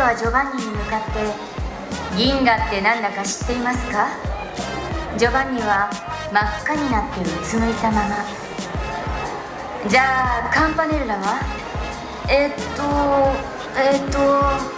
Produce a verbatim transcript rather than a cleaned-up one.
はジョバンニに向かって、銀河って何だか知っていますか？ジョバンニは真っ赤になってうつむいたまま。じゃあカンパネルラは？えっとえっと